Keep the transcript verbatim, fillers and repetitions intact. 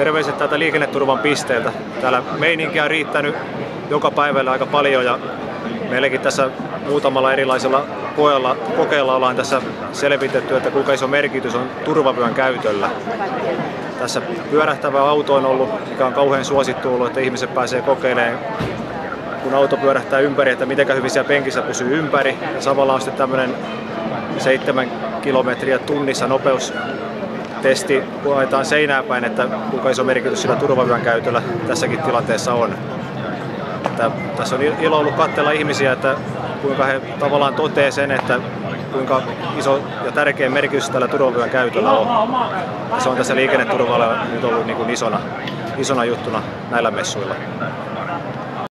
Terveiset täältä liikenneturvan pisteeltä. Täällä meininkiä on riittänyt joka päivällä aika paljon ja meilläkin tässä muutamalla erilaisella koeella, kokeilla ollaan tässä selvitetty, että kuinka iso merkitys on turvavyön käytöllä. Tässä pyörähtävä auto on ollut, mikä on kauhean suosittu ollut, että ihmiset pääsee kokeilemaan, kun auto pyörähtää ympäri, että miten hyvin siellä penkissä pysyy ympäri. Ja samalla on sitten tämmöinen seitsemän kilometriä tunnissa nopeustesti, kun ajetaan seinää päin, että kuinka iso merkitys sillä turvavyön käytöllä tässäkin tilanteessa on. Että tässä on ilo ollut katsella ihmisiä, että kuinka he tavallaan toteaa sen, että kuinka iso ja tärkeä merkitys tällä turvavyön käytöllä on. Ja se on tässä liikenneturvalla nyt ollut niin kuin isona, isona juttuna näillä messuilla.